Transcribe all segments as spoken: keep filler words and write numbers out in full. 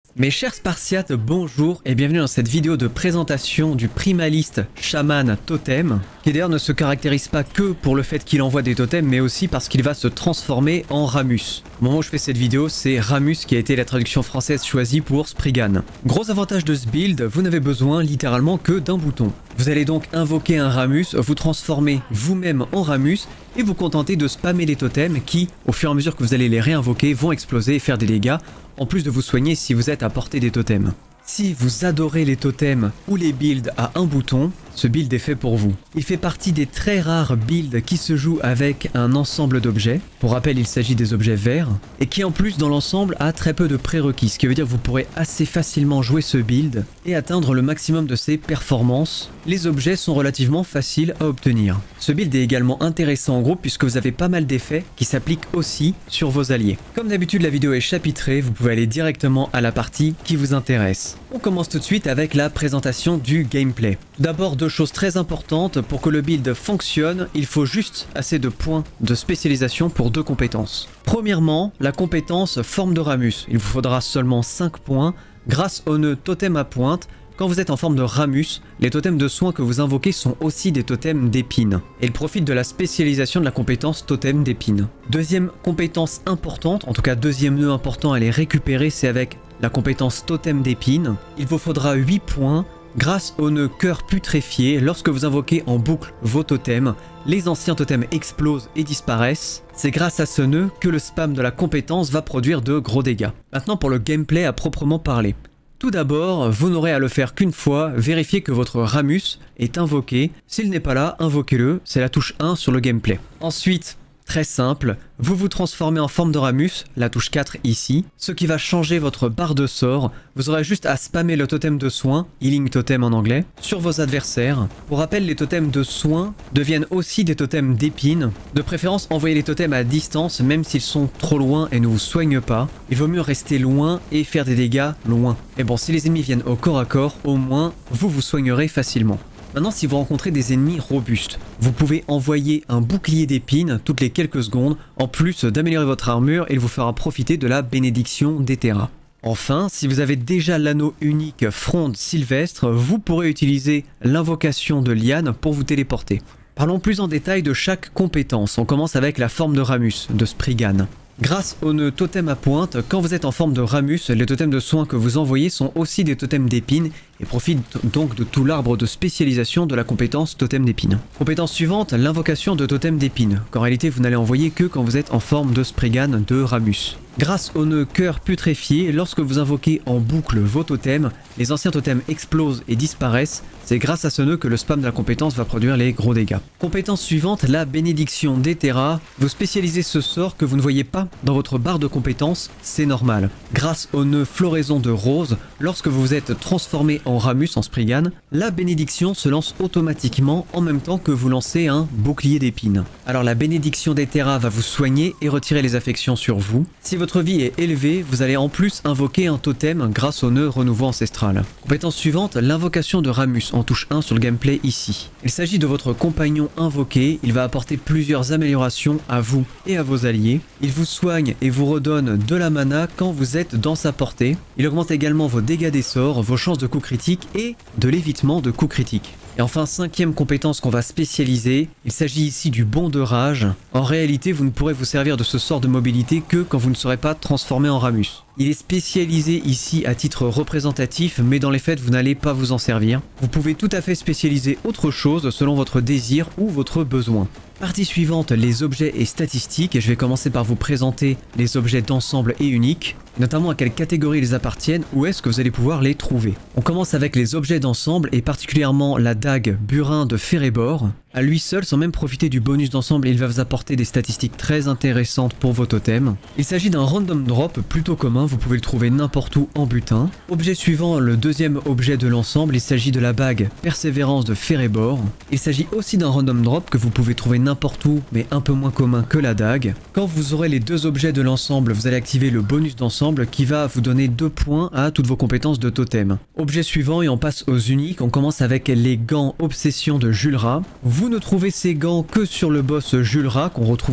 Mes chers Spartiates, bonjour et bienvenue dans cette vidéo de présentation du Primalist Shaman Totem, qui d'ailleurs ne se caractérise pas que pour le fait qu'il envoie des totems, mais aussi parce qu'il va se transformer en Ramus. Au moment où je fais cette vidéo, c'est Ramus qui a été la traduction française choisie pour Spriggan. Gros avantage de ce build, vous n'avez besoin littéralement que d'un bouton. Vous allez donc invoquer un Ramus, vous transformer vous-même en Ramus et vous contenter de spammer les totems qui, au fur et à mesure que vous allez les réinvoquer, vont exploser et faire des dégâts, en plus de vous soigner si vous êtes à portée des totems. Si vous adorez les totems ou les builds à un bouton, ce build est fait pour vous. Il fait partie des très rares builds qui se jouent avec un ensemble d'objets. Pour rappel, il s'agit des objets verts, et qui en plus dans l'ensemble a très peu de prérequis, ce qui veut dire que vous pourrez assez facilement jouer ce build et atteindre le maximum de ses performances. Les objets sont relativement faciles à obtenir. Ce build est également intéressant en groupe puisque vous avez pas mal d'effets qui s'appliquent aussi sur vos alliés. Comme d'habitude, la vidéo est chapitrée, vous pouvez aller directement à la partie qui vous intéresse. On commence tout de suite avec la présentation du gameplay. Tout d'abord, deux choses très importantes. Pour que le build fonctionne, il faut juste assez de points de spécialisation pour deux compétences. Premièrement, la compétence forme de Ramus. Il vous faudra seulement cinq points grâce au nœud totem à pointe. Quand vous êtes en forme de Ramus, les totems de soins que vous invoquez sont aussi des totems d'épines. Et ils profitent de la spécialisation de la compétence totem d'épines. Deuxième compétence importante, en tout cas deuxième nœud important à les récupérer, c'est avec la compétence totem d'épines. Il vous faudra huit points grâce au nœud cœur putréfié. Lorsque vous invoquez en boucle vos totems, les anciens totems explosent et disparaissent. C'est grâce à ce nœud que le spam de la compétence va produire de gros dégâts. Maintenant pour le gameplay à proprement parler. Tout d'abord, vous n'aurez à le faire qu'une fois, vérifiez que votre Ramus est invoqué. S'il n'est pas là, invoquez-le, c'est la touche un sur le gameplay. Ensuite, très simple, vous vous transformez en forme de Ramus, la touche quatre ici, ce qui va changer votre barre de sort. Vous aurez juste à spammer le totem de soin, healing totem en anglais, sur vos adversaires. Pour rappel, les totems de soin deviennent aussi des totems d'épines. De préférence, envoyez les totems à distance, même s'ils sont trop loin et ne vous soignent pas. Il vaut mieux rester loin et faire des dégâts loin. Et bon, si les ennemis viennent au corps à corps, au moins, vous vous soignerez facilement. Maintenant, si vous rencontrez des ennemis robustes, vous pouvez envoyer un bouclier d'épines toutes les quelques secondes, en plus d'améliorer votre armure, et il vous fera profiter de la bénédiction d'Hétéra. Enfin, si vous avez déjà l'anneau unique Fronde Sylvestre, vous pourrez utiliser l'invocation de Liane pour vous téléporter. Parlons plus en détail de chaque compétence. On commence avec la forme de Ramus, de Spriggan. Grâce au nœud totem à pointe, quand vous êtes en forme de Ramus, les totems de soins que vous envoyez sont aussi des totems d'épines et profitent donc de tout l'arbre de spécialisation de la compétence totem d'épines. Compétence suivante, l'invocation de totem d'épines, qu'en réalité vous n'allez envoyer que quand vous êtes en forme de Spriggan de Ramus. Grâce au nœud cœur putréfié, lorsque vous invoquez en boucle vos totems, les anciens totems explosent et disparaissent. C'est grâce à ce nœud que le spam de la compétence va produire les gros dégâts. Compétence suivante, la bénédiction d'Hétéra. Vous spécialisez ce sort que vous ne voyez pas dans votre barre de compétences, c'est normal. Grâce au nœud floraison de rose, lorsque vous vous êtes transformé en Ramus, en Spriggan, la bénédiction se lance automatiquement en même temps que vous lancez un bouclier d'épines. Alors la bénédiction d'Hétéra va vous soigner et retirer les affections sur vous. Si votre vie est élevée, vous allez en plus invoquer un totem grâce au nœud renouveau ancestral. Compétence suivante, l'invocation de Ramus en touche un sur le gameplay ici. Il s'agit de votre compagnon invoqué, il va apporter plusieurs améliorations à vous et à vos alliés. Il vous soigne et vous redonne de la mana quand vous êtes dans sa portée. Il augmente également vos dégâts des sorts, vos chances de coups critiques et de l'évitement de coups critiques. Et enfin, cinquième compétence qu'on va spécialiser, il s'agit ici du bond de rage. En réalité, vous ne pourrez vous servir de ce sort de mobilité que quand vous ne serez pas transformé en Ramus. Il est spécialisé ici à titre représentatif, mais dans les faits, vous n'allez pas vous en servir. Vous pouvez tout à fait spécialiser autre chose selon votre désir ou votre besoin. Partie suivante, les objets et statistiques, et je vais commencer par vous présenter les objets d'ensemble et uniques, notamment à quelle catégorie ils appartiennent, où est-ce que vous allez pouvoir les trouver. On commence avec les objets d'ensemble et particulièrement la dague Burin de Férébor. À lui seul, sans même profiter du bonus d'ensemble, il va vous apporter des statistiques très intéressantes pour vos totems. Il s'agit d'un random drop plutôt commun, vous pouvez le trouver n'importe où en butin. Objet suivant, le deuxième objet de l'ensemble, il s'agit de la bague Persévérance de Férébor. Il s'agit aussi d'un random drop que vous pouvez trouver n'importe où, mais un peu moins commun que la dague. Quand vous aurez les deux objets de l'ensemble, vous allez activer le bonus d'ensemble qui va vous donner deux points à toutes vos compétences de totem. Objet suivant et on passe aux uniques, on commence avec les gants Obsession de Julra. Vous ne trouvez ces gants que sur le boss Julra, qu'on retrouve donc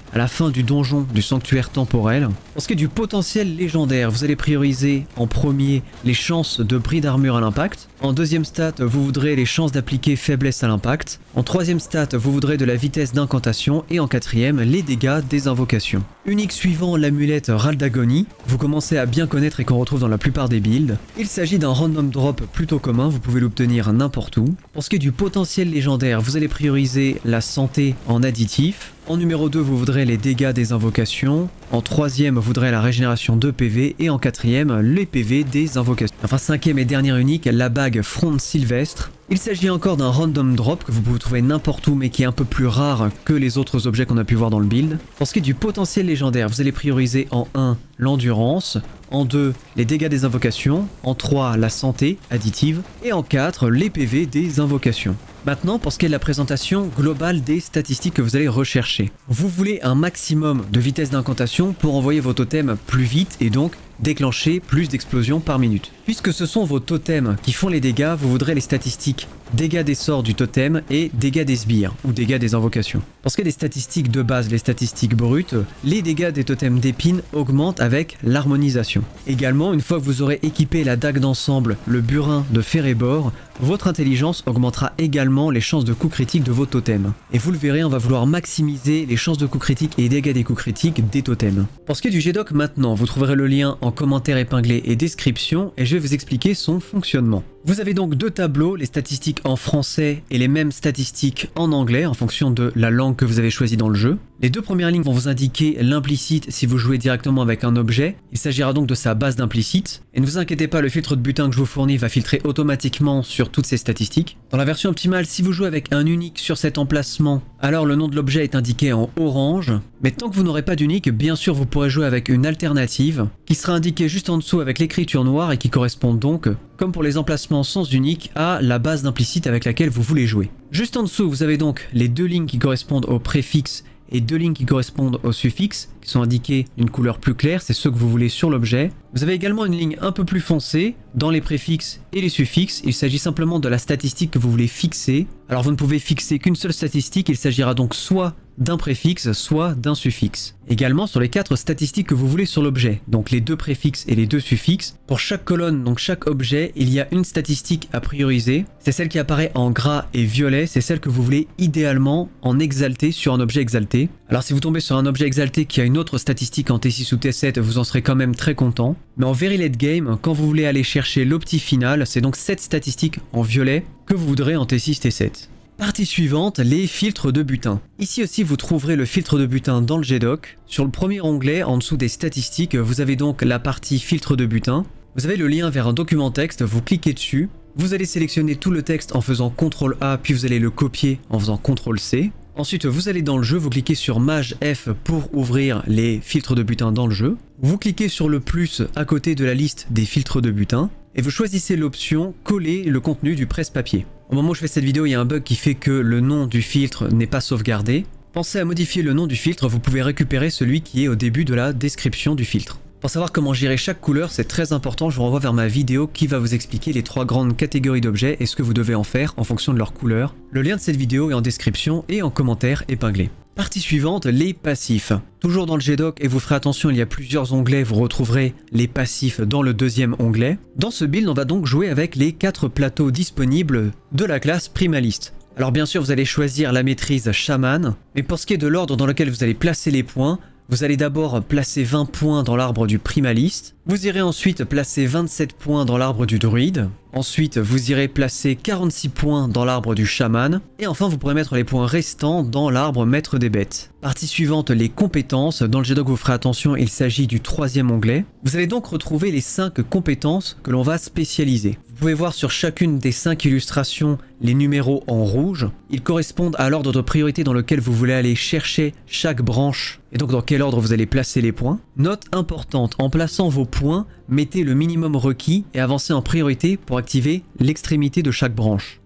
à la fin du donjon du sanctuaire temporel. Pour ce qui est du potentiel légendaire, vous allez prioriser en premier les chances de bris d'armure à l'impact. En deuxième stat, vous voudrez les chances d'appliquer faiblesse à l'impact. En troisième stat, vous voudrez de la vitesse d'incantation. Et en quatrième, les dégâts des invocations. Unique suivant l'amulette Râle d'Agonie, vous commencez à bien connaître et qu'on retrouve dans la plupart des builds. Il s'agit d'un random drop plutôt commun, vous pouvez l'obtenir n'importe où. Pour ce qui est du potentiel légendaire, vous allez prioriser la santé en additif. En numéro deux, vous voudrez les dégâts des invocations. En troisième, vous voudrez la régénération de P V. Et en quatrième, les P V des invocations. Enfin, cinquième et dernière unique, la bague Fronde Sylvestre. Il s'agit encore d'un random drop que vous pouvez trouver n'importe où mais qui est un peu plus rare que les autres objets qu'on a pu voir dans le build. Pour ce qui est du potentiel légendaire, vous allez prioriser en un l'endurance, en deux les dégâts des invocations, en trois la santé additive et en quatre les P V des invocations. Maintenant, pour ce qui est de la présentation globale des statistiques que vous allez rechercher. Vous voulez un maximum de vitesse d'incantation pour envoyer vos totems plus vite et donc déclencher plus d'explosions par minute. Puisque ce sont vos totems qui font les dégâts, vous voudrez les statistiques dégâts des sorts du totem et dégâts des sbires ou dégâts des invocations. Pour ce qui est des statistiques de base, les statistiques brutes, les dégâts des totems d'épines augmentent avec l'harmonisation. Également, une fois que vous aurez équipé la dague d'ensemble, le burin de Ferébor, votre intelligence augmentera également les chances de coup critique de vos totems. Et vous le verrez, on va vouloir maximiser les chances de coup critique et dégâts des coups critiques des totems. Pour ce qui est du G D O C maintenant, vous trouverez le lien en commentaire épinglé et description et je vais vous expliquer son fonctionnement. Vous avez donc deux tableaux, les statistiques en français et les mêmes statistiques en anglais en fonction de la langue que vous avez choisie dans le jeu. Les deux premières lignes vont vous indiquer l'implicite si vous jouez directement avec un objet. Il s'agira donc de sa base d'implicite. Et ne vous inquiétez pas, le filtre de butin que je vous fournis va filtrer automatiquement sur toutes ces statistiques. Dans la version optimale, si vous jouez avec un unique sur cet emplacement, alors le nom de l'objet est indiqué en orange. Mais tant que vous n'aurez pas d'unique, bien sûr vous pourrez jouer avec une alternative qui sera indiquée juste en dessous avec l'écriture noire et qui correspond donc, comme pour les emplacements sans unique, à la base d'implicite avec laquelle vous voulez jouer. Juste en dessous, vous avez donc les deux lignes qui correspondent au préfixe et deux lignes qui correspondent au suffixe, qui sont indiquées d'une couleur plus claire, c'est ceux que vous voulez sur l'objet. Vous avez également une ligne un peu plus foncée dans les préfixes et les suffixes. Il s'agit simplement de la statistique que vous voulez fixer. Alors vous ne pouvez fixer qu'une seule statistique, il s'agira donc soit d'un préfixe, soit d'un suffixe. Également sur les quatre statistiques que vous voulez sur l'objet, donc les deux préfixes et les deux suffixes. Pour chaque colonne, donc chaque objet, il y a une statistique à prioriser. C'est celle qui apparaît en gras et violet, c'est celle que vous voulez idéalement en exalté sur un objet exalté. Alors si vous tombez sur un objet exalté qui a une autre statistique en T six ou T sept, vous en serez quand même très content. Mais en very late game, quand vous voulez aller chercher l'opti final, c'est donc cette statistique en violet que vous voudrez en T six T sept. Partie suivante, les filtres de butin. Ici aussi vous trouverez le filtre de butin dans le G D O C. Sur le premier onglet, en dessous des statistiques, vous avez donc la partie filtre de butin. Vous avez le lien vers un document texte, vous cliquez dessus. Vous allez sélectionner tout le texte en faisant contrôle A, puis vous allez le copier en faisant contrôle C. Ensuite, vous allez dans le jeu, vous cliquez sur Maj F pour ouvrir les filtres de butin dans le jeu. Vous cliquez sur le plus à côté de la liste des filtres de butin et vous choisissez l'option coller le contenu du presse-papier. Au moment où je fais cette vidéo, il y a un bug qui fait que le nom du filtre n'est pas sauvegardé. Pensez à modifier le nom du filtre, vous pouvez récupérer celui qui est au début de la description du filtre. Pour savoir comment gérer chaque couleur, c'est très important, je vous renvoie vers ma vidéo qui va vous expliquer les trois grandes catégories d'objets et ce que vous devez en faire en fonction de leur couleur. Le lien de cette vidéo est en description et en commentaire épinglé. Partie suivante, les passifs. Toujours dans le G D O C, et vous ferez attention, il y a plusieurs onglets, vous retrouverez les passifs dans le deuxième onglet. Dans ce build, on va donc jouer avec les quatre plateaux disponibles de la classe Primaliste. Alors bien sûr, vous allez choisir la maîtrise chaman, mais pour ce qui est de l'ordre dans lequel vous allez placer les points, vous allez d'abord placer vingt points dans l'arbre du primaliste, vous irez ensuite placer vingt-sept points dans l'arbre du druide, ensuite vous irez placer quarante-six points dans l'arbre du chaman, et enfin vous pourrez mettre les points restants dans l'arbre maître des bêtes. Partie suivante, les compétences. Dans le G D O C, vous ferez attention, il s'agit du troisième onglet. Vous allez donc retrouver les cinq compétences que l'on va spécialiser. Vous pouvez voir sur chacune des cinq illustrations les numéros en rouge. Ils correspondent à l'ordre de priorité dans lequel vous voulez aller chercher chaque branche et donc dans quel ordre vous allez placer les points. Note importante, en plaçant vos points, mettez le minimum requis et avancez en priorité pour activer l'extrémité de chaque branche.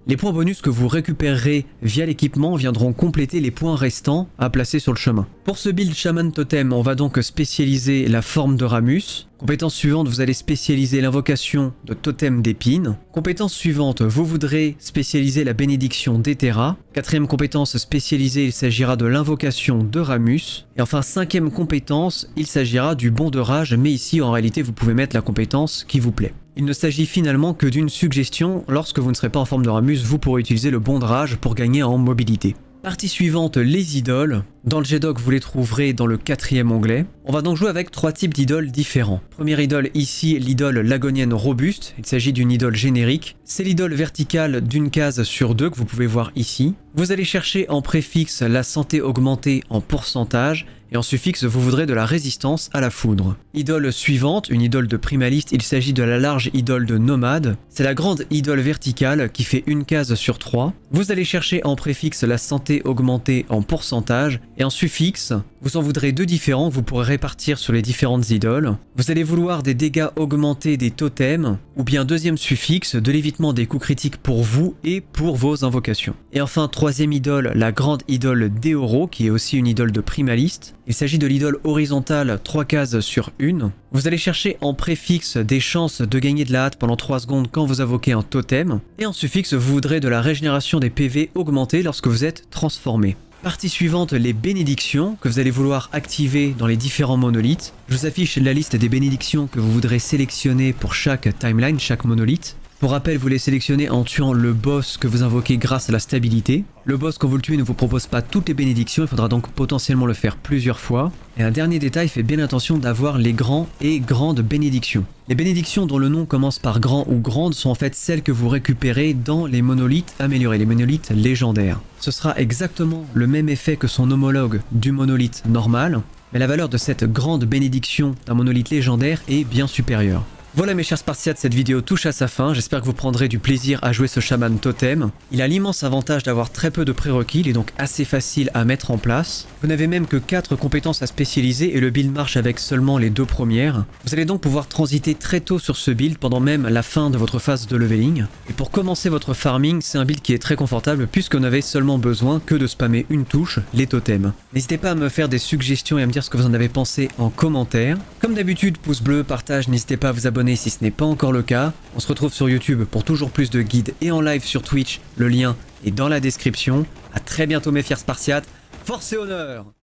Les points bonus que vous récupérerez via l'équipement viendront compléter les points restants à placer sur le chemin. Pour ce build Shaman Totem, on va donc spécialiser la forme de Ramus. Compétence suivante, vous allez spécialiser l'invocation de Totem d'épines. Compétence suivante, vous voudrez spécialiser la bénédiction d'Ethera. Quatrième compétence spécialisée, il s'agira de l'invocation de Ramus. Et enfin, cinquième compétence, il s'agira du bond de rage, mais ici en réalité vous pouvez mettre la compétence qui vous plaît. Il ne s'agit finalement que d'une suggestion, lorsque vous ne serez pas en forme de Ramus, vous pourrez utiliser le bond de rage pour gagner en mobilité. Partie suivante, les idoles. Dans le G D O C, vous les trouverez dans le quatrième onglet. On va donc jouer avec trois types d'idoles différents. Première idole ici, l'idole lagonienne robuste. Il s'agit d'une idole générique. C'est l'idole verticale d'une case sur deux que vous pouvez voir ici. Vous allez chercher en préfixe la santé augmentée en pourcentage. Et en suffixe, vous voudrez de la résistance à la foudre. Idole suivante, une idole de primaliste, il s'agit de la large idole de nomade. C'est la grande idole verticale qui fait une case sur trois. Vous allez chercher en préfixe la santé augmentée en pourcentage. Et en suffixe, vous en voudrez deux différents que vous pourrez répartir sur les différentes idoles. Vous allez vouloir des dégâts augmentés des totems, ou bien deuxième suffixe, de l'évitement des coups critiques pour vous et pour vos invocations. Et enfin, troisième idole, la grande idole d'Eoro, qui est aussi une idole de primaliste. Il s'agit de l'idole horizontale, trois cases sur une. Vous allez chercher en préfixe des chances de gagner de la hâte pendant trois secondes quand vous invoquez un totem. Et en suffixe, vous voudrez de la régénération des P V augmentée lorsque vous êtes transformé. Partie suivante, les bénédictions que vous allez vouloir activer dans les différents monolithes. Je vous affiche la liste des bénédictions que vous voudrez sélectionner pour chaque timeline, chaque monolithe. Pour rappel, vous les sélectionnez en tuant le boss que vous invoquez grâce à la stabilité. Le boss, quand vous le tuez, ne vous propose pas toutes les bénédictions, il faudra donc potentiellement le faire plusieurs fois. Et un dernier détail, faites bien attention d'avoir les grands et grandes bénédictions. Les bénédictions dont le nom commence par grand ou grande sont en fait celles que vous récupérez dans les monolithes améliorés, les monolithes légendaires. Ce sera exactement le même effet que son homologue du monolithe normal, mais la valeur de cette grande bénédiction d'un monolithe légendaire est bien supérieure. Voilà mes chers Spartiates, cette vidéo touche à sa fin, j'espère que vous prendrez du plaisir à jouer ce Shaman Totem. Il a l'immense avantage d'avoir très peu de prérequis, il est donc assez facile à mettre en place. Vous n'avez même que quatre compétences à spécialiser et le build marche avec seulement les deux premières. Vous allez donc pouvoir transiter très tôt sur ce build pendant même la fin de votre phase de leveling. Et pour commencer votre farming, c'est un build qui est très confortable puisque vous n'avez seulement besoin que de spammer une touche, les totems. N'hésitez pas à me faire des suggestions et à me dire ce que vous en avez pensé en commentaire. Comme d'habitude, pouce bleu, partage, n'hésitez pas à vous abonner si ce n'est pas encore le cas. On se retrouve sur YouTube pour toujours plus de guides et en live sur Twitch. Le lien est dans la description. A très bientôt mes fiers Spartiates. Force et honneur!